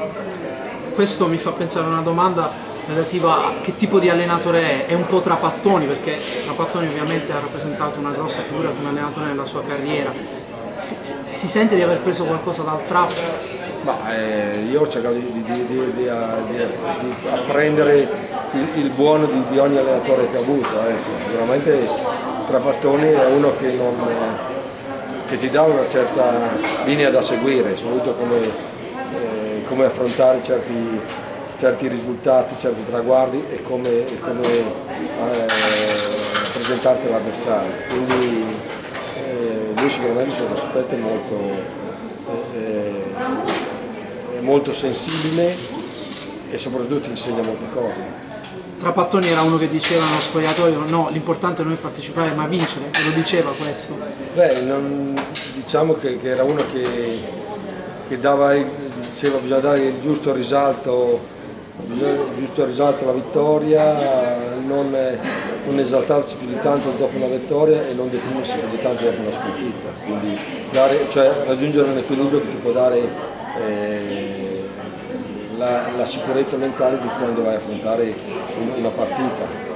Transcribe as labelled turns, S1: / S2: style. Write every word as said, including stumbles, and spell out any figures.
S1: Questo mi fa pensare a una domanda relativa a che tipo di allenatore è. È un po' Trapattoni, perché Trapattoni ovviamente ha rappresentato una grossa figura come allenatore nella sua carriera. Si, si, si sente di aver preso qualcosa dal trap?
S2: Ma, eh, io ho cercato di, di, di, di, di, di apprendere il, il buono di, di ogni allenatore che ho avuto. Eh. Sicuramente Trapattoni è uno che, non, che ti dà una certa linea da seguire, soprattutto come, eh, come affrontare certi, certi risultati, certi traguardi e come, e come eh, presentarti all'avversario. Quindi eh, lui sicuramente su questo aspetto è molto, eh, è molto sensibile e soprattutto insegna molte cose.
S1: Trapattoni era uno che diceva nello spogliatoio no, l'importante non è partecipare ma vincere, e lo diceva questo?
S2: Beh, non, diciamo che, che era uno che, che dava, diceva bisogna dare il giusto risalto, bisogna, il giusto risalto alla vittoria, non, non esaltarsi più di tanto dopo una vittoria e non deprimersi più di tanto dopo una sconfitta, quindi dare, cioè, raggiungere un equilibrio che ti può dare eh, La, la sicurezza mentale di quando vai a affrontare una partita.